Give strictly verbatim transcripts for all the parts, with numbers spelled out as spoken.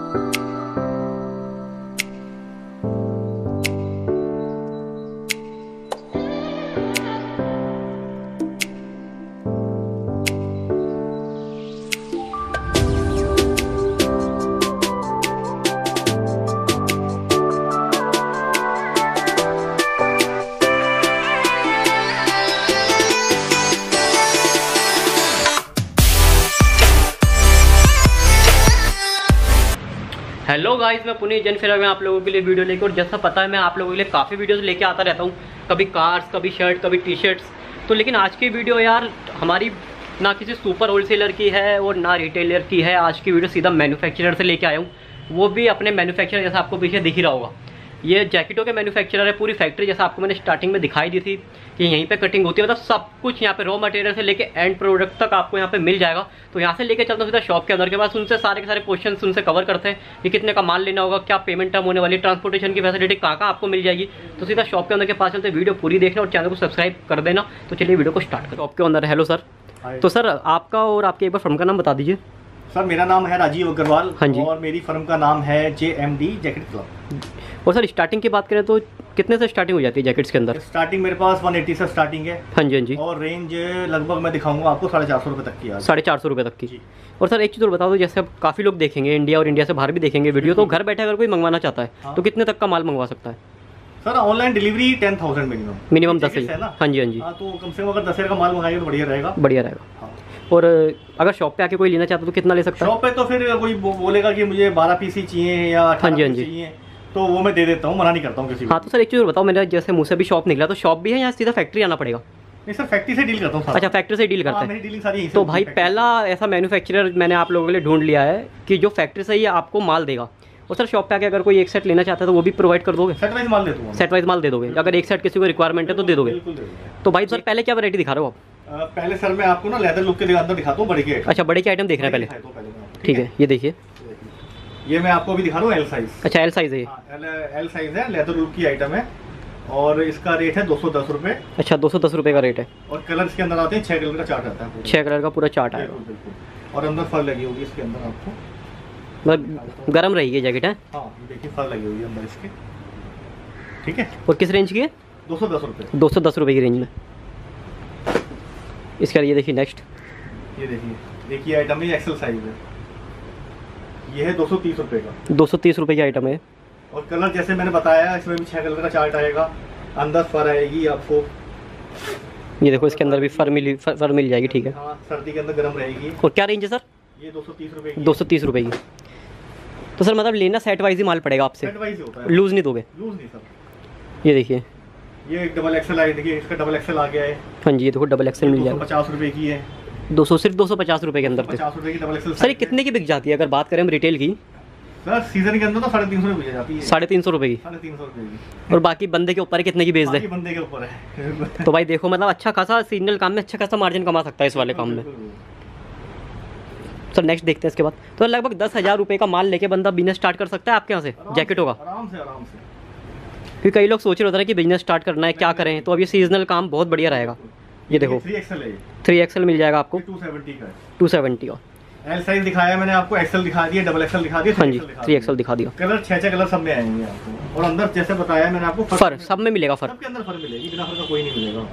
Hello guys, मैं पुनीत जैन फिर मैं आप लोगों के लिए वीडियो लेकर, और जैसा पता है मैं आप लोगों के लिए काफ़ी वीडियोस लेके आता रहता हूँ, कभी कार्स, कभी शर्ट, कभी टी शर्ट्स। तो लेकिन आज की वीडियो यार हमारी ना किसी सुपर होलसेलर की है और ना रिटेलर की है। आज की वीडियो सीधा मैन्युफैक्चरर से लेके आया हूँ, वो भी अपने मैन्युफैक्चरर, जैसा आपको पीछे दिख ही रहा होगा। ये जैकेटों के मैन्युफैक्चरर है, पूरी फैक्ट्री जैसा आपको मैंने स्टार्टिंग में दिखाई दी थी कि यहीं पे कटिंग होती है, मतलब सब कुछ यहाँ पे रॉ मटेरियल से लेके एंड प्रोडक्ट तक आपको यहाँ पे मिल जाएगा। तो यहाँ से लेके चलता हूँ सीधा शॉप के अंदर के पास, उनसे सारे के सारे क्वेश्चन उनसे कवर करते हैं कि कितने का माल लेना होगा, क्या पेमेंट टर्म होने वाली, ट्रांसपोर्टेशन की फैसिलिटी कहाँ कहाँ आपको मिल जाएगी। तो सीधा शॉप के अंदर के पास चलते, वीडियो पूरी देखना और चैनल को सब्सक्राइब कर देना। तो चलिए वीडियो को स्टार्ट करो। शॉप के अंदर। Hello sir. तो सर आपका और आपके एक बार फर्म का नाम बता दीजिए। सर मेरा नाम है राजीव अग्रवाल। हाँ जी। और मेरी फर्म का नाम है J M D jacket club. और सर स्टार्टिंग की बात करें तो कितने से स्टार्टिंग हो जाती है जैकेट्स के अंदर? स्टार्टिंग मेरे पास एक सौ अस्सी से स्टार्टिंग है। हाँ जी हाँ जी। और रेंज लगभग मैं दिखाऊंगा आपको साढ़े चार सौ रुपये तक की। साढ़े चार सौ रुपये तक की। और सर एक चीज़ और बता दो, जैसे अब काफ़ी लोग देखेंगे इंडिया और इंडिया से बाहर भी देखेंगे वीडियो, तो घर बैठे अगर कोई मंगवाना चाहता है हाँ। तो कितने तक का माल मंगवा सकता है? Sir online delivery ten thousand minimum minimum दस हज़ार। हाँ जी हाँ जी। हाँ, तो कम से कम अगर दस हज़ार का माल मंगाएंगे तो बढ़िया रहेगा। बढ़िया रहेगा हाँ। और अगर शॉप पे आके कोई लेना चाहता है तो कितना ले सकता है? शॉप पे तो फिर कोई बोलेगा कि मुझे बारह पीस ही चाहिए या हाँ जी हाँ जी चाहिए, तो वो मैं दे देता हूँ, मना नहीं करता हूँ किसी को। हाँ तो सर एक चीज़ बताओ, मेरा जैसे मुझसे भी शॉप निकला, तो शॉप भी है या सीधा फैक्ट्री आना पड़ेगा? नहीं सर, फैक्ट्री से डील करता हूँ। अच्छा, फैक्ट्री से डील करता है। मेरी डीलिंग सारी यहीं से। तो भाई पहला ऐसा मैन्युफैक्चरर मैंने आप लोगों के लिए ढूंढ लिया है कि जो फैक्ट्री से ही आपको माल देगा। और सर शॉप पे आके अगर कोई एक सेट लेना चाहता है तो वो भी प्रोवाइड कर दोगे? सेट वाइज माल दे दूँगा। सेट वाइज माल दे दोगे? अगर एक सेट किसी को रिक्वायरमेंट है तो दे दोगे? तो भाई सर पहले क्या वैरायटी दिखा रहे हो आप? पहले सर मैं आपको ना लेदर लुक के अंदर दिखाता हूँ, बड़े के। अच्छा, बड़े के आइटम देख रहे हैं पहले? ठीक है, ये देखिए, ये मैं आपको अभी दिखा रहा हूँ एल साइज। अच्छा एल साइज है? एल साइज है, लेदर लुक की आइटम है और इसका रेट है दो सौ दस रुपये। अच्छा दो सौ दस रुपये का रेट है। और कलर इसके अंदर आते हैं, छः कलर का चार्ट आता है। छः कलर का पूरा चार्ट आएगा। और अंदर फर लगी होगी इसके अंदर आपको, मतलब गर्म रहेगी जैकेट है। हाँ देखिए फर लगी हुई है अंदर इसके। ठीक है। और किस रेंज की है? दो सौ दस रुपये। दो सौ दस रुपये की रेंज में। इसका ये देखिए नेक्स्ट, ये देखिए देखिए आइटम है, एक्सेल साइज है, ये है दो सौ तीस रुपये का। दो सौ तीस रुपये की आइटम है। और कलर जैसे मैंने बताया इसमें भी छह कलर का चार्ट आएगा, अंदर फर आएगी आपको। ये देखो इसके अंदर भी फर मिल फर, फर मिल जाएगी। ठीक है। हाँ, सर्दी के अंदर गर्म रहेगी। और क्या रेंज है सर? ये दो सौ तीस रुपये की। दो सौ तीस रुपये की। तो सर मतलब लेना सेट वाइज ही माल पड़ेगा आपसे? सेट वाइज होता है, लूज नहीं दोगे? लूज नहीं सर। ये देखिए, ये एक डबल एक्सेल आई, देखिए इसका डबल एक्सेल आ गया है। हाँ जी, ये देखो डबल एक्सेल मिल जाएगा। पचास रुपये की है। दो सौ सिर्फ दो सौ पचास रुपये के अंदर। पचास रुपये की डबल एक्सेल। सर ये कितने की बिक जाती है अगर बात करें हम रिटेल की? सर सीजन के अंदर तो साढ़े तीन सौ रुपये जाती है। साढ़े तीन सौ रुपये की? साढ़े तीन सौ रुपये की। और बाकी बंदे के ऊपर कितने की बेच दे? बंदे के ऊपर है। तो भाई देखो मतलब अच्छा खासा सीजनल काम में अच्छा खासा मार्जिन कमा सकता है इस वाले काम में। सर नेक्स्ट देखते हैं इसके बाद। तो लगभग दस हज़ार रुपये का माल लेके बंदा बिजनेस स्टार्ट कर सकता है आपके यहाँ से जैकेटों का? आराम से आराम से। क्योंकि कई लोग सोच रहे होते हैं कि बिजनेस स्टार्ट करना है, क्या करें, तो अब ये सीजनल काम बहुत बढ़िया रहेगा। ये देखो थ्री एक्सेल है, थ्री एक्सेल मिल जाएगा आपको। टू सेवेंटी का। टू सेवेंटी का एल साइज दिखाया मैंने आपको, एक्सेल दिखा दिया, डबल एक्सेल दिखा दिया। हाँ जी, थ्री एक्सेल दिखा दिया। कलर छह छह कलर सब में आएंगे आपको। और अंदर जैसे बताया मैंने आपको फर सब में मिलेगा। फर सबके अंदर फर मिलेगी, बिना फर का कोई नहीं मिलेगा।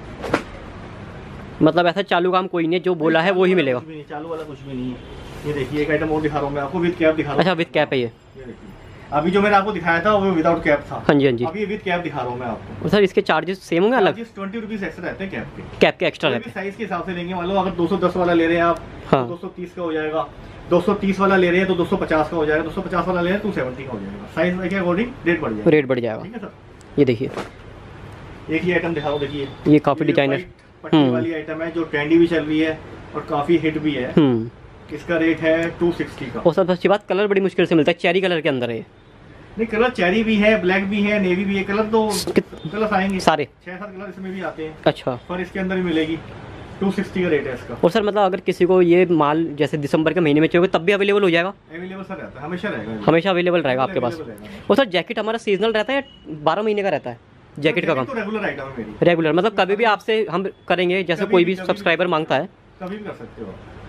मतलब ऐसा चालू काम कोई नहीं है, जो बोला है वो ही मिलेगा। चालू वाला कुछ भी नहीं है। ये देखिए एक आइटम और दिखा रहा हूँ मैं आपको, विद कैप दिखा रहा हूँ। अच्छा विद कैप है ये? अभी जो मैंने आपको दिखाया था वो विदाउट कैप था। हाँ जी हाँ जी। अभी विद कैप दिखा रहा हूँ मैं आपको। और सर इसके चार्जेस सेम होंगे अलग? ट्वेंटी रुपीज एक्स्ट्रा रहते हैं कैप के। कैप के एक्स्ट्रा रहते हैं। साइज के हिसाब से लेंगे, मान लो अगर दो सौ दस वाला ले रहे हैं आप, हाँ, दो सौ तीस का हो जाएगा। दो सौ तीस वाला ले रहे हैं तो दो सौ पचास का हो जाएगा। दो सौ पचास वाला ले रहे हैं टू सेवेंटी का हो जाएगा। साइज के अकॉर्डिंग रेट बढ़ जाएगा। रेट बढ़ जाएगा। ठीक है सर। ये देखिए एक ही आइटम दिखाओ, देखिए ये काफी डिजाइनर पट्टी वाली आइटम है जो ट्रेंडी भी चल रही है और काफी हिट भी है। इसका रेट है टू सिक्सटी का। और सब अच्छी बात, कलर बड़ी मुश्किल से मिलता है, चेरी कलर के अंदर है। नहीं कलर चेरी भी है, ब्लैक भी है, नेवी भी है। कलर तो कलर आएंगे सारे, छह सात कलर इसमें भी आते हैं। अच्छा। पर इसके अंदर भी मिलेगी। टू सिक्सटी का रेट है इसका। और सर मतलब अगर किसी को ये माल जैसे दिसंबर के महीने में चाहिए तब भी अवेलेबल हो जाएगा? अवेलेबल सर रहता है, हमेशा रहेगा। हमेशा अवेलेबल रहेगा आपके पास। और सर जैकेट हमारा सीजनल रहता है या बारह महीने का रहता है जैकेट का काम? तो रेगुलर आइटम है मेरी। रेगुलर मतलब कभी भी आपसे हम करेंगे, जैसे कोई भी सब्सक्राइबर मांगता है कभी भी कर सकते हो।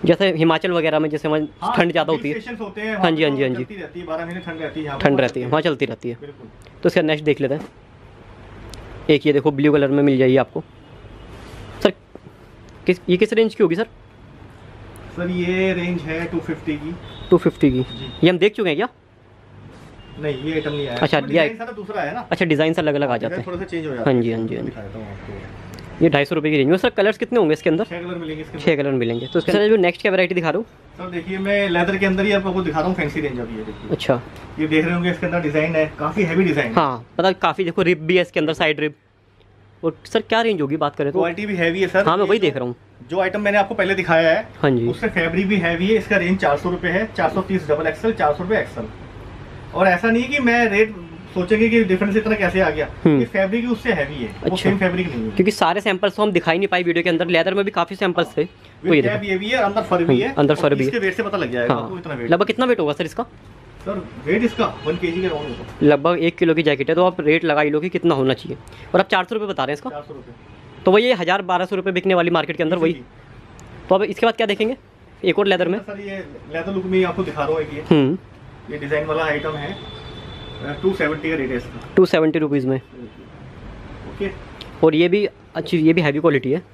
जैसे हिमाचल वगैरह में जैसे वहाँ हाँ, ठंड ज़्यादा होती है। स्टेशंस होते हैं, हाँ जी, हाँ वहाँ जी, हाँ जी। चलती रहती है, बारह महीने ठंड रहती है, यहाँ पे ठंड बहुत रहती है, वहाँ चलती रहती है। बिल्कुल। तो इसका नेक्स्ट देख लेते हैं। एक ये देखो ब्लू कलर में मिल जाएगी आपको सर। किस ये किस रेंज की होगी सर? सर ये रेंज है टू फिफ्टी की। टू फिफ्टी की ये हम देख चुके हैं क्या? नहीं, ये आइटम नहीं आया। अच्छा, तो ये डिजाइन सारा दूसरा है ना। अच्छा, डिज़ाइन से अलग अलग आ जाते डिजाइन हैं। थोड़ा सा चेंज हो जाता है। हाँ जी, हाँ जी, हाँ जी। दिखाता हूँ आपको। ये ढाई सौ रुपये की रेंज में। सर कलर्स कितने होंगे इसके अंदर? छह कलर मिलेंगे इसके अंदर। छः कलर मिलेंगे। तो इसके अंदर जो नेक्स्ट क्या वैरायटी दिखा रहा हूँ? सर देखिए, मैं लेदर के अंदर ही आपको दिखा रहा हूँ फैंसी रेंज अभी। ये देखिए, अच्छा, ये देख रहे होंगे, इसके अंदर डिजाइन है, काफी हैवी डिजाइन। हाँ पता, काफ़ी देखो रिब भी है इसके अंदर, साइड रिब। और सर क्या रेंज होगी बात करें तो? क्वालिटी भी हैवी है सर। हाँ मैं वही ये देख जो- रहा हूँ। जो आइटम मैंने आपको पहले दिखाया है, हाँ जी, उससे फैब्रिक भी हैवी है। इसका रेंज चार सौ रुपये है, चार सौ तीस डबल एक्सल, चार सौ रुपये एक्सल। और ऐसा नहीं कि मैं रेट सोचेंगे कि डिफरेंस इतना कैसे आ गया, हम्म। ये फैब्रिक उससे हैवी है, वो अच्छा। सेम फैब्रिक नहीं है। क्योंकि सारे सैंपल्स तो हम दिखाई नहीं पाई वीडियो के अंदर। लेदर में भी काफ़ी सैंपल्स थे। तो ये विद कैप देखो, ये भी है, अंदर फर भी है। हम्म, अंदर और फर भी है। इसके वेट से पता लग जाएगा हाँ आपको इतना वेट। लगभग कितना वेट होगा सर इसका? सर वेट इसका वन केजी के राउंड होगा। लगभग एक किलो की जैकेट है, तो आप रेट लगा ही लो कि कितना होना चाहिए। और आप चार सौ रुपये बता रहे हैं इसका, चार सौ रुपये। तो वही ये हज़ार बारह सौ रुपये बिकने वाली मार्केट के अंदर वही। तो अब इसके बाद क्या देखेंगे? एक और लेदर में। सर ये लेदर लुक में आपको दिखा रहा हूँ। एक ये हम्म ये डिजाइन वाला आइटम है, टू सेवेंटी का रेट है इसका। टू सेवेंटी रुपीज़ में। ओके। और ये भी अच्छी, ये भी हैवी क्वालिटी है।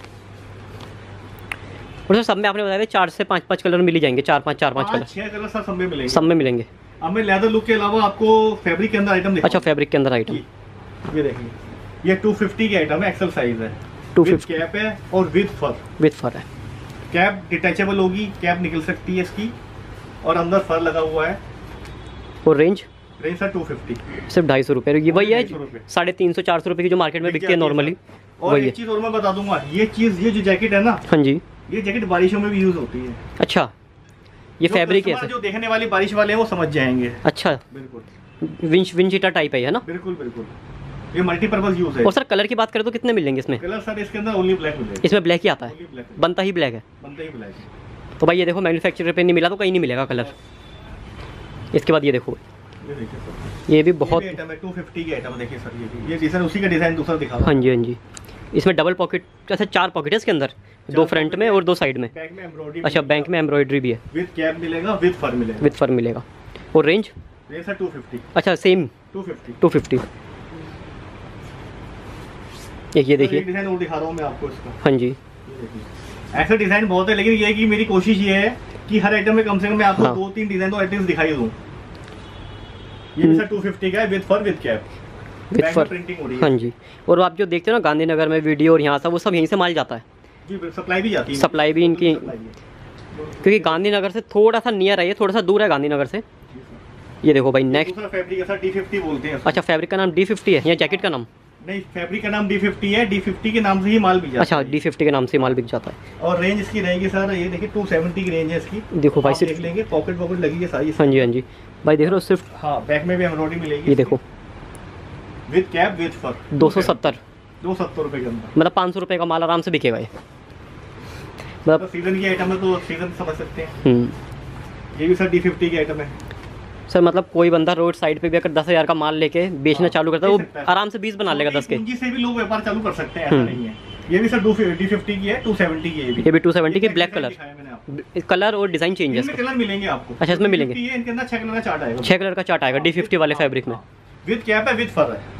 और सर सब में आपने बताया था चार से पाँच पाँच कलर मिल ही जाएंगे। चार पाँच चार पाँच पाँच कलर छह कलर सर सब में मिलेंगे। सब में मिलेंगे। अब मैं लेदर लुक के अलावा आपको फैब्रिक के अंदर आइटम दिखाऊं। अच्छा, फैब्रिक के अंदर आइटम। ये ये देखिए, ये टू फिफ्टी की आइटम है, एक्सल साइज है, टू विद फिफ्टी कैप है और विद फर। विथ फर है। कैप डिटैचेबल होगी, कैप निकल सकती है इसकी, और अंदर फर लगा हुआ है। और range range sir two fifty. सिर्फ ढाई सौ रुपये। ये वही है ढाई सौ रुपये। साढ़े तीन सौ चार सौ रुपये की जो मार्केट में बिकती है नॉर्मली, और वही है। एक चीज और मैं बता दूंगा, ये चीज, ये जो जैकेट है ना, हाँ जी। ये जैकेट बारिशों में भी यूज होती है। अच्छा, ये जो फैब्रिक है customer, ऐसे। जो देखने वाली बारिश वाले हैं वो समझ जाएंगे। अच्छा, बिल्कुल विंच विंचीटा टाइप है, है ना? बिल्कुल बिल्कुल। ये मल्टीपर्पज यूज है। और सर कलर की बात करें तो कितने मिलेंगे इसमें? कलर सर इसके अंदर ओनली ब्लैक मिलेगा। इसमें ब्लैक ही आता है, ओनली ब्लैक बनता ही ब्लैक है। बनता ही ब्लैक है। तो भाई ये देखो, मैन्युफैक्चरर पे नहीं मिला तो कहीं नहीं मिलेगा कलर। इसके बाद ये देखो, ये देखिए सर, ये भी बहुत बहुत। आइटम है, टू फिफ्टी की आइटम देखिए सर। ये भी, ये डिजाइन उसी का डिजाइन दूसरा दिखा रहा हाँ जी, हाँ जी। इसमें डबल पॉकेट, अच्छा चार पॉकेट है इसके अंदर, दो फ्रंट में और दो साइड में। बैक में एम्ब्रॉयडरी। अच्छा, बैंक में एम्ब्रॉयडरी भी है, विद कैप मिलेगा, विद फर मिलेगा। विथ फर मिलेगा। और range? Range sir two fifty. अच्छा same two fifty. Two fifty. एक ये देखिए, डिजाइन और दिखा रहा हूँ मैं आपको इसका। हाँ जी। ये देखिए, ऐसे डिजाइन बहुत है, लेकिन ये है कि मेरी कोशिश ये है कि हर आइटम में कम से कम मैं आपको हाँ। दो तीन डिजाइन, दो आइटम्स दिखाई दूँ। ये भी सर टू फिफ्टी का है, with fur with cap. With fur. Printing हो रही है। हाँ जी। और आप जो देखते हो ना गांधीनगर में वीडियो और यहाँ से, वो सब यहीं से माल जाता है। जी, सप्लाई भी जाती है। सप्लाई भी इनकी, सप्लाई है। क्योंकि गांधीनगर से थोड़ा सा नियर है, ये थोड़ा सा दूर है गांधीनगर से। ये देखो भाई नेक्स्ट। दूसरा फैब्रिक है सर, डी फिफ्टी बोलते हैं। अच्छा, फैब्रिक का नाम डी फिफ्टी है या जैकेट का नाम? नहीं, फैब्रिक का नाम डी फिफ्टी है, डी फिफ्टी के नाम से ही माल बिक जाता अच्छा, है। डी फिफ्टी के नाम से माल बिक जाता है। और रेंज इसकी रहेगी सर, ये देखिए टू सेवेंटी की रेंज है इसकी। देखो भाई आप सिर्फ, देख लेंगे, पॉकेट पॉकेट लगी है सारी। हाँ जी, हाँ जी भाई देख रहे हो, सिर्फ हाँ, बैक में भी एम्ब्रॉयडरी मिलेगी। ये देखो, विद कैप विद फर। दो सौ सत्तर दो सत्तर रुपए के अंदर। मतलब पाँच सौ रुपये का माल आराम से बिकेगा ये। मतलब तो सीजन की आइटम है, तो सीजन समझ सकते हैं। हम्म, ये भी सर डी फिफ्टी की आइटम है। सर मतलब कोई बंदा रोड साइड पे भी अगर दस हज़ार का माल लेके बेचना हाँ, चालू करता है, दे वो सकता है। आराम से बीस बना लेगा दस के। पूंजी से भी लोग व्यापार चालू कर सकते हैं, ऐसा हम्म। नहीं है। ये भी सर डी फिफ्टी की है, टू सेवेंटी की है। ये भी टू सेवेंटी की, एक ब्लैक डिजाइन कलर, दिखाया मैंने आपको। कलर और डिज़ाइन चेंज है इनमें इसका। कलर मिलेंगे आपको। अच्छा, इसमें मिलेंगे। ये इनके अंदर छह कलर का चार्ट आएगा। छः कलर का चार्ट आएगा डी फिफ्टी वाले फैब्रिक में। विद कैप है, विद फर है।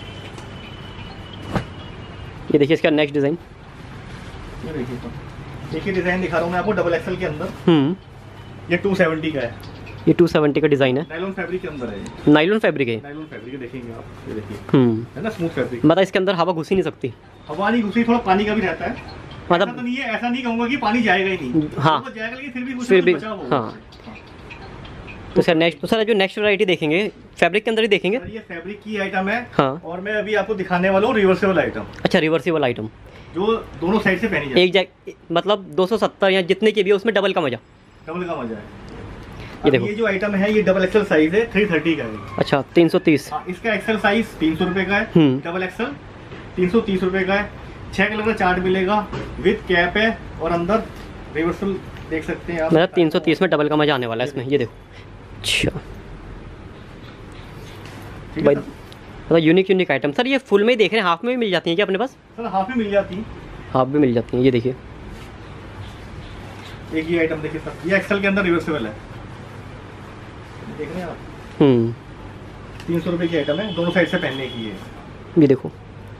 ये देखिए इसका नेक्स्ट डिज़ाइन। ये देखिए तो, देखिए डिजाइन दिखा रहा हूँ मैं आपको, डबल एक्सल के अंदर। हम्म, ये टू सेवेंटी का है, ये टू सेवेंटी का डिज़ाइन है, नायलॉन फैब्रिक के अंदर है। ये नाइलॉन फैब्रिक है। नायलॉन फैब्रिक देखेंगे आप, ये देखिए, हम्म, है ना, स्मूथ फैब्रिक। मतलब इसके अंदर हवा घुस ही नहीं सकती। हवा नहीं घुसी, थोड़ा पानी का भी रहता है। मतलब- ऐसा तो नहीं है, ऐसा नहीं कहूंगा कि पानी जाएगा ही नहीं। हाँ। तो जाएगा, लेकिन फिर भी कुछ फिर ना भी कुछ बचा होगा। हाँ। तो सर नेक्स्ट, तो सर जो नेक्स्ट वैरायटी देखेंगे फैब्रिक के अंदर ही देखेंगे। सर ये फैब्रिक की आइटम है। हाँ। और मैं अभी आपको दिखाने वाला हूँ रिवर्सेबल आइटम, अच्छा, रिवर्सिबल आइटम, जो दोनों साइड से पहनी जाए। एक जैक मतलब दो सौ सत्तर या जितने की भी है उसमें डबल का मजा। डबल का मजा है। ये अब देखो। ये जो आइटम है, ये डबल एक्सल साइज है, थ्री थर्टी का है। अच्छा, तीन सौ तीस। हाँ, इसका एक्सल साइज तीन सौ रुपए का है। हम्म। डबल एक्सल तीन सौ तीस रुपए का है। छह कलर का चार्ट मिलेगा, विद कैप है, और अंदर रिवर्सल देख सकते हैं आप। मतलब तीन सौ तीस में डबल का मजा आने वाला है इसमें। ये देखो, अच्छा ठीक भाई, है सर? मतलब यूनिक यूनिक आइटम। सर ये फुल में ही देख रहे हैं, हाफ में भी मिल जाती हैं क्या अपने पास? सर हाफ में मिल जाती है। हाफ भी मिल जाती हैं, ये देखिए। एक ये आइटम देखिए सर, ये एक्सेल के अंदर रिवर्सेबल है, देख रहे हैं आप, हम्म तीन सौ रुपये की आइटम है, दोनों साइड से पहनने की है। ये देखो,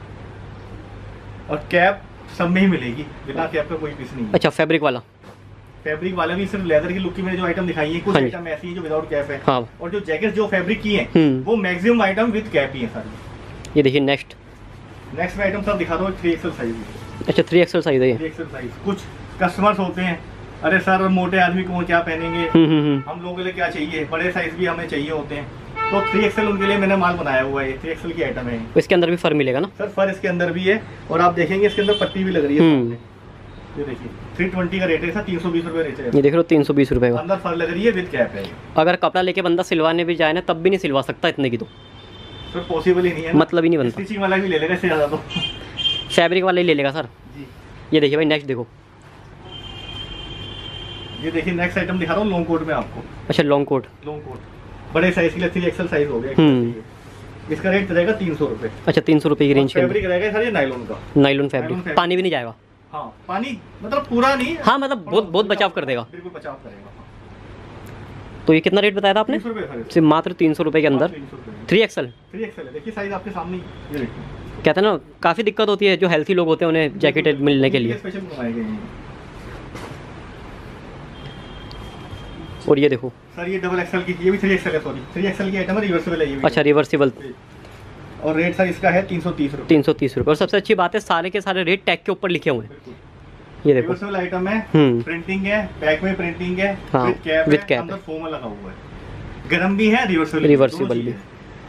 और कैप सब में ही मिलेगी, बिना कैप का कोई पीस नहीं है। अच्छा फैब्रिक वाला, फैब्रिक वाला भी सिर्फ लेदर की लुक की मैंने जो आइटम दिखाई है, कुछ हाँ आइटम ऐसी है जो विदाउट कैप है। हाँ। और जो जैकेट जो फैब्रिक की है हम्म। वो मैक्सिमम आइटम विद कैप ही है सारी। ये देखिए नेक्स्ट, नेक्स्ट में आइटम सब दिखा दो, थ्री एक्सल साइज। अच्छा थ्री एक्सल साइज है ये। Three XL size. कुछ कस्टमर्स होते हैं, अरे सर मोटे आदमी को क्या पहनेंगे, हम्म हम्म हम्म। हम लोगों के लिए क्या चाहिए, बड़े साइज भी हमें चाहिए होते हैं, तो थ्री एक्सल उनके लिए मैंने माल बनाया हुआ है। थ्री एक्सल की आइटम है। इसके अंदर भी फर मिलेगा ना सर? फर इसके अंदर भी है, और आप देखेंगे इसके अंदर पट्टी भी लग रही है हम्म। सामने। ये देखिए थ्री ट्वेंटी का रेट है सर, तीन सौ बीस रुपये रेट है। ये देख लो तीन सौ बीस रुपये का। अंदर फर लग रही है, विद कैप है। अगर कपड़ा लेके बंदा सिलवाने भी जाए ना तब भी नहीं सिलवा सकता इतने की, तो सर पॉसिबल ही नहीं है, मतलब ही नहीं बनता। स्टिचिंग वाला भी ले लेगा इससे ज़्यादा तो। फैब्रिक वाला ही ले लेगा सर जी। ये देखिए भाई नेक्स्ट देखो, ये देखिए नेक्स्ट आइटम दिखा रहा हूँ लॉन्ग कोट में आपको। अच्छा लॉन्ग कोट, लॉन्ग कोट बड़े साइज के लिए थ्री एक्सल साइज हो गया। हम्म। इसका रेट रहेगा तीन सौ रुपये। अच्छा तीन सौ रुपये की रेंज के अंदर फैब्रिक रहेगा सर ये नायलॉन का, नाइलॉन फैब्रिक, fabric। पानी भी नहीं जाएगा। हाँ पानी मतलब पूरा नहीं, हाँ मतलब बहुत बहुत बचाव कर देगा, बिल्कुल बचाव करेगा। तो ये कितना रेट बताया था आपने? तीन सौ रुपये सर, सिर्फ मात्र तीन सौ रुपये के अंदर तीन सौ रुपये। Three axle. थ्री एक्सल है, देखिए साइज आपके सामने ही, ये देखिए। कहते हैं ना काफ़ी दिक्कत होती है जो हेल्थी लोग होते हैं उन्हें जैकेट मिलने के लिए। स्पेशल बनवाए गए हैं। और ये देखो सर ये डबल एक्सल की, ये भी थ्री एक्सल है, सॉरी थ्री एक्सल की आइटम है, रिवर्सिबल है ये भी। अच्छा रिवर्सिबल, और रेट सर इसका है तीन सौ तीस रुपये। तीन सौ तीस रुपये। और सबसे अच्छी बात है सारे के सारे रेट टैग के ऊपर लिखे हुए हैं। ये देखो रिवर्सिबल आइटम है, हम्म प्रिंटिंग है, बैक में प्रिंटिंग है, हाँ, विद कैप with है, cap अंदर फोम लगा हुआ है, गरम भी है, रिवर्सिबल रिवर्सिबल भी।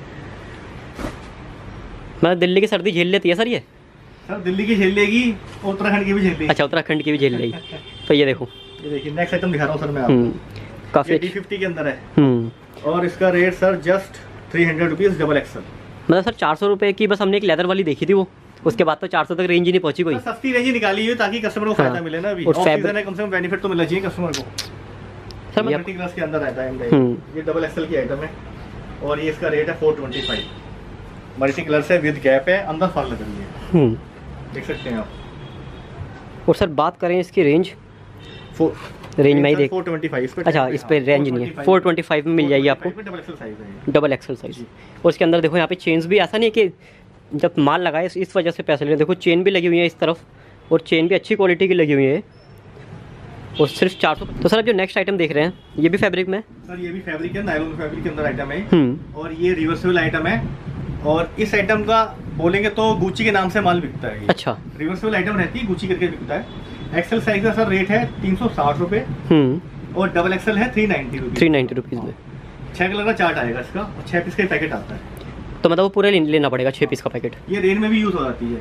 मतलब दिल्ली की सर्दी झेल लेती है सर ये? सर दिल्ली की झेल लेगी, उत्तराखंड की भी झेल लेगी। अच्छा उत्तराखंड की भी झेल लेगी। तो ये देखो ये देखिए नेक्स्ट आइटम दिखा रहा हूँ सर मैं हम्म आपको, काफ़ी ये डी अच्छी, फिफ्टी के अंदर है, हम्म और इसका rate sir just three hundred rupees double XL. मतलब सर चार सौ रुपये की बस हमने एक लेदर वाली देखी थी वो, उसके बाद तो चार सौ तक रेंज ही नहीं पहुंची कोई। सर, सस्ती रेंज ही निकाली है ताकि कस्टमर को फायदा हाँ। मिले ना। अभी और ऑफ fabric- सीजन है, कम से कम बेनिफिट तो मिलना चाहिए कस्टमर को। सर मैं मल्टी क्लास के अंदर रहता है, हम्म। ये डबल एक्सल की आइटम है, और ये इसका रेट है four twenty five. Multi colour से विद गैप है, अंदर फर लग रही है, हम्म। देख सकते हैं आप। और सर बात करें इसकी रेंज, फोर रेंज में ही देख, फोर ट्वेंटी फाइव। अच्छा इस पर रेंज नहीं है, फोर ट्वेंटी फाइव में मिल जाएगी आपको, डबल एक्सल साइज है, डबल एक्सल साइज। और इसके अंदर देखो यहाँ पे चेन्स भी, ऐसा नहीं है कि जब माल लगाए इस इस वजह से पैसे ले, देखो चेन भी लगी हुई है इस तरफ, और चेन भी अच्छी क्वालिटी की लगी हुई है, और सिर्फ चार सौ। तो सर अब जो नेक्स्ट आइटम देख रहे हैं ये भी फैब्रिक में? सर ये भी फैब्रिक है, नायलॉन फैब्रिक के अंदर आइटम है, हम्म। और ये रिवर्सिबल आइटम है, और इस आइटम का बोलेंगे तो गुच्ची के नाम से माल बिकता है ये। अच्छा रिवर्सिबल आइटम रहती है, गुच्ची करके बिकता है। एक्सेल साइज का सर रेट है तीन सौ साठ रुपये, हम्म और डबल एक्सेल है three ninety rupees. Three ninety rupees में छः कलर का चार्ट आएगा इसका, और छः पीस का पैकेट आता है। तो मतलब वो पूरा ले- लेना पड़ेगा छः पीस का पैकेट। ये रेन में भी यूज़ हो जाती है।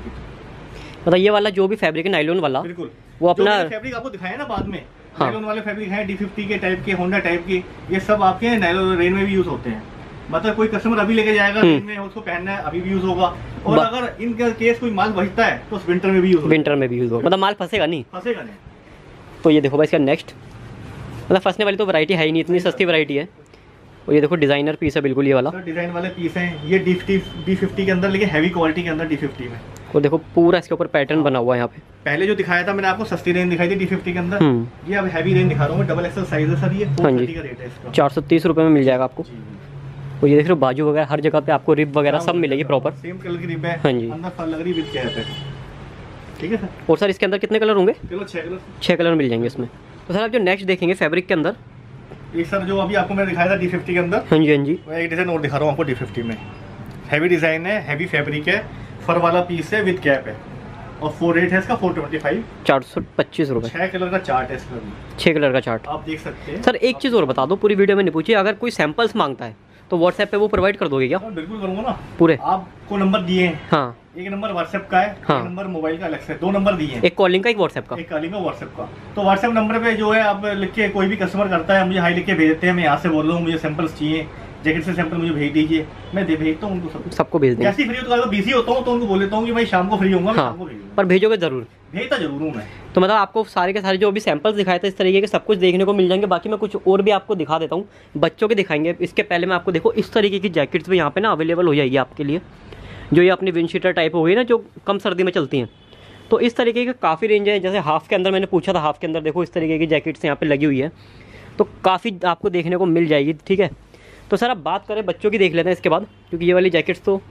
मतलब ये वाला जो भी फैब्रिक है नाइलॉन वाला, बिल्कुल वो अपना, फैब्रिक आपको दिखाया ना बाद में, हाँ। नायलॉन वाले फैब्रिक हैं, डी फिफ्टी के टाइप के, होंडा टाइप के, ये सब आपके नायलॉन रेन में भी यूज़ होते हैं। मतलब कोई कस्टमर अभी लेके जाएगा रेन में, उसको पहनना है, अभी भी यूज़ होगा, और बा- अगर इनका केस कोई माल बचता है तो उस विंटर में भी यूज़ होगा, विंटर में भी यूज़ होगा, मतलब माल फंसेगा नहीं। फंसेगा नहीं। तो ये देखो भाई इसका नेक्स्ट, मतलब फंसने वाली तो वैरायटी है ही नहीं, इतनी सस्ती वैरायटी है। और ये देखो डिज़ाइनर पीस है बिल्कुल ये वाला, सर डिज़ाइन वाले पीस हैं ये डी डी फिफ्टी के अंदर, लेकिन हैवी क्वालिटी के अंदर डी फिफ्टी में। और देखो पूरा इसके ऊपर पैटर्न बना हुआ है यहाँ पे। पहले जो दिखाया था मैंने आपको सस्ती रेंज दिखाई थी डी फिफ्टी के अंदर, हम्म। ये अब हैवी रेंज दिखा रहा हूँ, डबल एक्सल साइज है सर, ये फोर हाँ जी। थर्टी का रेट है इसका। चार सौ तीस रुपये में मिल जाएगा आपको। जी, जी। और ये देख रहे हो बाजू वगैरह हर जगह पे आपको रिब वगैरह सब मिलेगी प्रॉपर। सेम कलर की रिब है, हाँ जी। अंदर फल लग रही विद कैप है, ठीक है सर। और सर इसके अंदर कितने कलर होंगे? चलो छः कलर। छः कलर मिल जाएंगे इसमें। तो सर आप जो नेक्स्ट देखेंगे फैब्रिक के अंदर, एक सर जो अभी आपको मैंने दिखाया था डी फिफ्टी के अंदर, हाँ जी हाँ जी, मैं एक डिज़ाइन और दिखा रहा हूँ आपको डी फिफ्टी में। हैवी डिज़ाइन है, हैवी फैब्रिक है, फर वाला पीस है, विद कैप है, और फोर रेट है इसका फोर ट्वेंटी फाइव। चार सौ पच्चीस रुपये, छः कलर का चार्ट है इसका भी, छः कलर का चार्ट। आप देख सकते हैं। सर एक चीज़ और बता दो, पूरी वीडियो में नहीं पूछी, अगर कोई सैंपल्स मांगता है तो व्हाट्सएप पे वो प्रोवाइड कर दोगे क्या? हाँ, बिल्कुल करूँगा ना। पूरे आपको नंबर दिए हैं, हाँ, एक नंबर व्हाट्सएप का है, हाँ। एक नंबर मोबाइल का अलग से, दो नंबर दिए हैं, एक कॉलिंग का एक व्हाट्सएप का। एक कॉलिंग का व्हाट्सएप का। तो व्हाट्सएप नंबर पे जो है आप लिख के, कोई भी कस्टमर करता है मुझे हाई लिख के भेजते हैं, मैं यहाँ से बोल रहा हूँ मुझे सैंपल्स चाहिए, जैकेट से सैंपल मुझे भेज दीजिए, मैं दे भेजता हूँ उनको सब, सबको भेज देंगे। जैसे फ्री होता है बिजी होता हूँ तो उनको बोल देता हूँ कि भाई शाम को फ्री होऊंगा, मैं हाँ, शाम को भेजूंगा, पर भेजोगे ज़रूर। भेजता जरूर हूँ मैं। तो मतलब आपको सारे के सारे जो अभी सैंपल्स दिखाए थे इस तरीके के सब कुछ देखने को मिल जाएंगे। बाकी मैं कुछ और भी आपको दिखा देता हूँ, बच्चों के दिखाएंगे। इसके पहले मैं आपको देखो इस तरीके की जैकेट्स भी यहाँ पे ना अवेलेबल हो जाएगी आपके लिए, जो ये अपनी विंड शीटर टाइप हो गई ना, जो कम सर्दी में चलती हैं, तो इस तरीके के काफ़ी रेंज है। जैसे हाफ के अंदर मैंने पूछा था, हाफ के अंदर देखो इस तरीके की जैकेट्स यहाँ पे लगी हुई है, तो काफ़ी आपको देखने को मिल जाएगी। ठीक है, तो सर अब बात करें बच्चों की देख लेते हैं इसके बाद, क्योंकि ये वाली जैकेट्स तो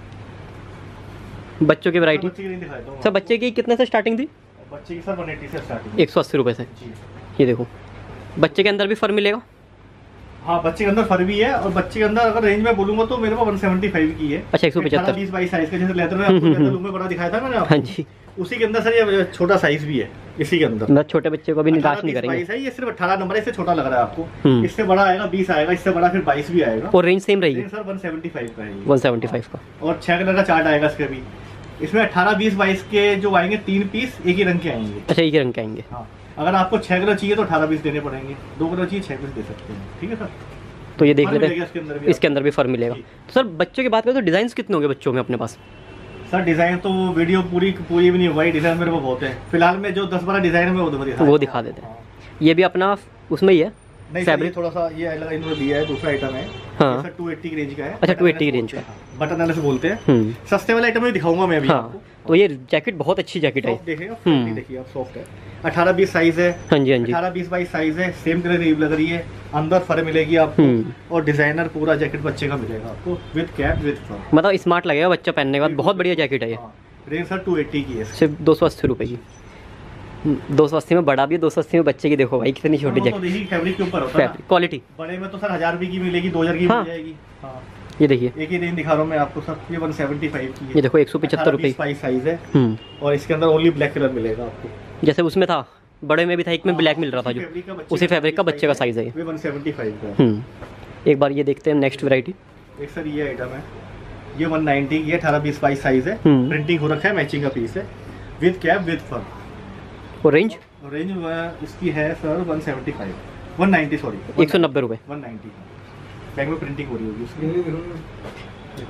बच्चों की वैरायटी। सर बच्चे की कितने से स्टार्टिंग थी? बच्चे की सर वन एटी से स्टार्टिंग, एक सौ अस्सी रुपये से। ये देखो बच्चे के अंदर भी फर मिलेगा। हाँ बच्चे के अंदर फर भी है, और बच्चे के अंदर अगर रेंज में बोलूंगा तो मेरे को वन सेवेंटी फाइव की है। अच्छा, एक सौ पचहत्तर बीस बाईस साइज का, जैसे लेदर में आपको लेदर लूम में बड़ा दिखाया था मैंने आपको। हाँ जी, उसी के अंदर सर ये छोटा साइज भी है इसी के अंदर। मतलब छोटे बच्चे को भी निराश नहीं करेंगे। है ये सिर्फ अठारह नंबर है, इससे छोटा लग रहा है आपको, इससे बड़ा आएगा बीस आएगा, इससे बड़ा फिर बाईस भी आएगा। और रेंज सेम रहेगी सर वन सेवेंटी फाइव का है, वन सेवेंटी फाइव का। और छह कलर का चार्ट आएगा इसके भी। इसमें अठारह बीस बाईस के जो आएंगे तीन पीस एक ही रंग के आएंगे। अच्छा, एक ही रंग के आएंगे। हाँ, अगर आपको छह कलर चाहिए तो अठारह पीस देने पड़ेंगे, दो कलर चाहिए छह पीस दे सकते हैं। ठीक है सर, तो ये देख लेते हैं इसके अंदर भी, इसके अंदर भी फर मिलेगा। तो सर बच्चों की बात करें तो डिजाइन कितने होंगे बच्चों में अपने पास? सर डिजाइन तो वीडियो पूरी पूरी भी नहीं हुआ, डिजाइन मेरे को बहुत है। फिलहाल में जो दस बारह डिजाइन में वो दिखा वो दिखा देते हैं। ये भी अपना उसमें ही है नहीं सर, ये थोड़ा सा ये अलग इन्होंने दिया है, दूसरा आइटम है। हाँ, सर टू एट्टी की रेंज का है। अच्छा, टू एट्टी की रेंज का, बटन वाले से बोलते हैं। सस्ते वाला आइटम में दिखाऊंगा मैं अभी आपको। तो ये जैकेट बहुत अच्छी जैकेट है, देखेगा देखिए आप, सॉफ्ट है। अठारह बीस साइज है। हाँ जी, हाँ जी, अठारह बीस बाईस साइज है, सेम कलर लग रही है, अंदर फर मिलेगी आपको, और डिजाइनर पूरा जैकेट बच्चे का मिलेगा आपको, विद कैप विद फर। मतलब स्मार्ट लगेगा बच्चा पहनने के बाद। बहुत बढ़िया जैकेट है ये। रेंज सर टू एट्टी की है, सिर्फ दो सौ अस्सी रुपये की। दो सौ अस्सी में बड़ा भी है, दो सौ अस्सी में बच्चे की। देखो भाई कितनी छोटी जैकेट, फैब्रिक के ऊपर होता है क्वालिटी। बड़े में तो सर हजार रुपए की मिलेगी, दो हजार की मिल जाएगी। हाँ, ये देखिए एक ही रेंज दिखा रहा हूँ मैं आपको सर, ये वन सेवेंटी फाइव की है। ये देखो एक सौ पचहत्तर रुपये साइज है, और इसके अंदर ओनली ब्लैक कलर मिलेगा आपको। जैसे उसमें था बड़े में भी था, एक में ब्लैक मिल रहा था, जो उसी फैब्रिक का बच्चे का साइज है ये वन सेवेंटी फाइव का। एक बार ये देखते हैं नेक्स्ट वैरायटी। एक सर ये आइटम है, ये वन नाइन्टी की है, अठारह बीस बाईस साइज है, प्रिंटिंग हो रखा है, मैचिंग का पीस है, विद कैप विद फर। और रेंज रेंज इसकी है sir one seventy five, one ninety sorry, एक सौ नब्बे रुपये। वन नाइन्टी बैग में प्रिंटिंग हो रही होगी उसकी।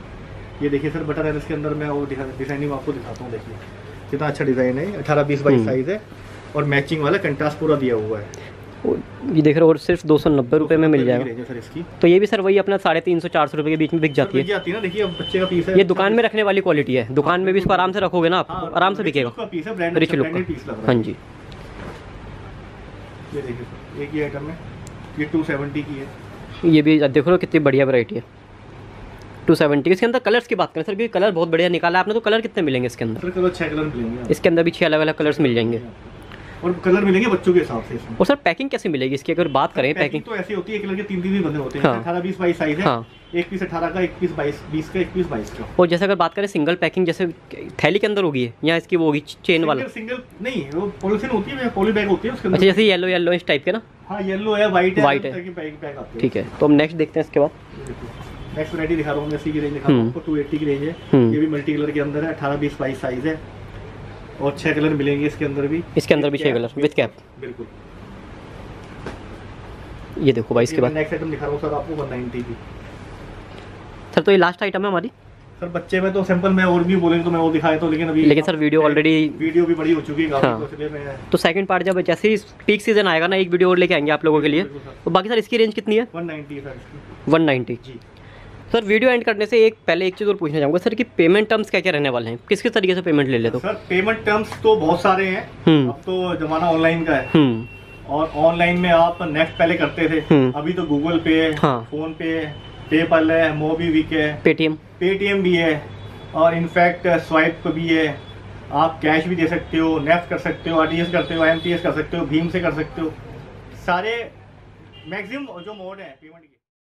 ये देखिए सर बटन है इसके अंदर, मैं वो डिजाइनिंग आपको दिखाता हूँ। देखिए कितना अच्छा डिजाइन है, अठारह बीस बाईस साइज है, और मैचिंग वाला कंट्रास्ट पूरा दिया हुआ है। ये देख रहे हो, और सिर्फ दो सौ नब्बे रुपये में मिल जाएगा सर इसकी। तो ये भी सर वही अपना साढ़े तीन सौ चार सौ रुपये के बीच में बिक जाती है। ना देखिए अब बच्चे का पीस है, ये दुकान में रखने वाली क्वालिटी है। दुकान में भी इसको आराम से रखोगे ना आप, आराम से बिकेगा, रिच लुक का। हाँ जी, ये देखिए एक ही आइटम है, ये टू सेवेंटी की है। ये भी देखो लो कितनी बढ़िया वैरायटी है, टू सेवेंटी। इसके अंदर कलर्स की बात करें सर, क्योंकि कलर बहुत बढ़िया निकाला आपने, तो कलर कितने मिलेंगे इसके अंदर? सर कलर छह कलर मिलेंगे इसके अंदर भी, छह अलग अलग कलर्स मिल जाएंगे, और कलर मिलेंगे बच्चों के हिसाब से इसमें। और सर पैकिंग कैसे मिलेगी इसकी, अगर बात करें? पैकिंग तो ऐसी होती है, कलर के तीन तीन बंदे होते हैं, अठारह बीस बाईस साइज है, एक पीस अठारह का, एक पीस बाईस बीस का, एक पीस बाईस का। और जैसे अगर बात करें सिंगल पैकिंग, जैसे थैली के अंदर होगी या इसकी वो होगी चेन वाला? सिंगल नहीं, वो पॉलिथीन होती है, पॉली बैग होती है उसके अंदर। अच्छा, जैसे येलो येलो इस टाइप के ना? हाँ, येलो है, व्हाइट है, व्हाइट है, ठीक है। तो हम नेक्स्ट देखते हैं इसके बाद। नेक्स्ट वैरायटी दिखा रहा हूँ मैं, इसी की रेंज दिखा रहा हूँ आपको, टू एट्टी की रेंज है। ये भी मल्टी कलर के अंदर है, अठारह बीस बाईस साइज है, और छह कलर मिलेंगे इसके अंदर भी। इसके अंदर भी छह कलर विद कैप, बिल्कुल। ये देखो भाई इसके बाद नेक्स्ट आइटम दिखा रहा हूँ सर आपको, वन नाइन्टी की। सर तो ये लास्ट आइटम है हमारी? सर बच्चे में तो सिंपल में और भी बोलेंगे तो मैं वो दिखाया तो, लेकिन अभी लेकिन सर वीडियो ऑलरेडी वीडियो भी बड़ी हो चुकी है। हाँ। तो सेकंड पार्ट जब जैसे ही पीक सीजन आएगा ना, एक वीडियो और लेके आएंगे आप लोगों के लिए। तो बाकी सर इसकी रेंज कितनी है? One ninety sir, one ninety जी। सर वीडियो एंड करने से एक पहले एक चीज़ और पूछना चाहूँगा सर, कि पेमेंट टर्म्स क्या क्या रहने वाले हैं, किस किस तरीके से पेमेंट ले लेते हो? सर पेमेंट टर्म्स तो बहुत सारे हैं, अब तो जमाना ऑनलाइन का है, और ऑनलाइन में आप नेक्स्ट पहले करते थे, अभी तो गूगल पे, फोन पे, पेपल है, मोबीविक है, पेटीएम पेटीएम भी है, और इनफैक्ट स्वाइप भी है। आप कैश भी दे सकते हो, नेफ्ट कर सकते हो, आरटीजीएस करते हो, आईएमपीएस कर सकते हो, भीम से कर सकते हो। सारे मैक्सिमम जो मोड है पेमेंट के।